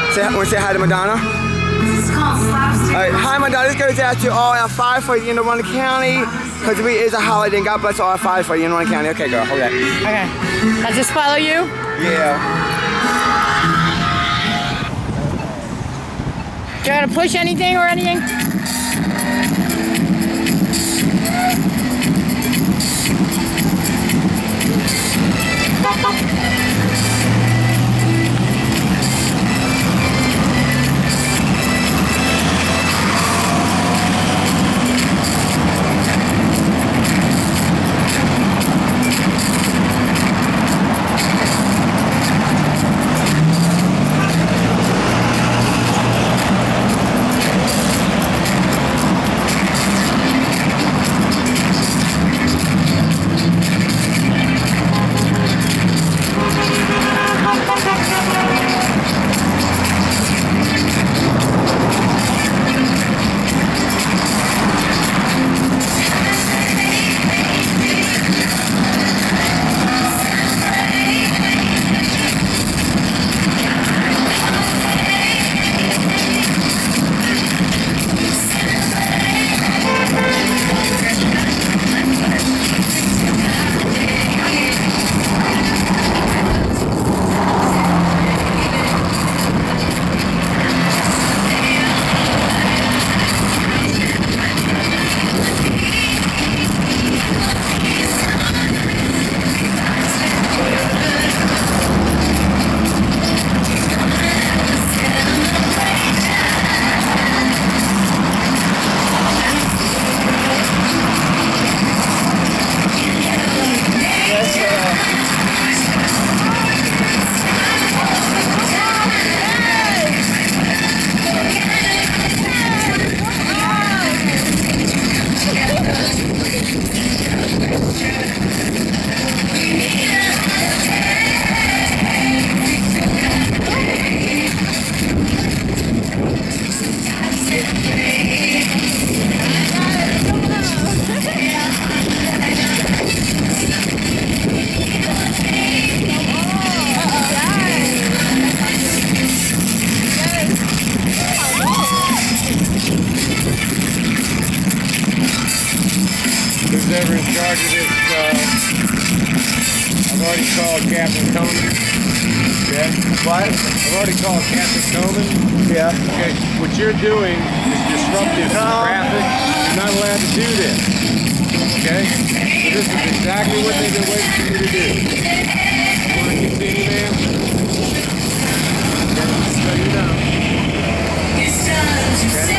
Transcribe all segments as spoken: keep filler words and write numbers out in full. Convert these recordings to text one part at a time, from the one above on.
Say, want to say hi to Madonna? All right, hi Madonna, this goes out to all our firefighters in Arundel County, because it is a holiday, and God bless all our firefighters in Arundel County. Okay, girl, hold that. Okay. I'll just follow you? Yeah. Do you want to push anything or anything? Whoever in charge of this, uh, I've already called Captain Coleman. Yeah. What? I've already called Captain Coleman. Yeah. Okay. What you're doing is disruptive No. traffic. You're not allowed to do this. Okay? So this is exactly what they've been waiting for you to do. You want to continue, man? Okay. So you know. Okay.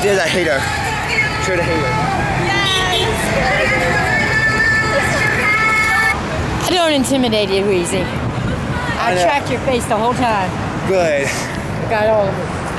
There's a hater. Show the hater. I don't intimidate you, Weezy. I, I tracked your face the whole time. Good. I got all of it.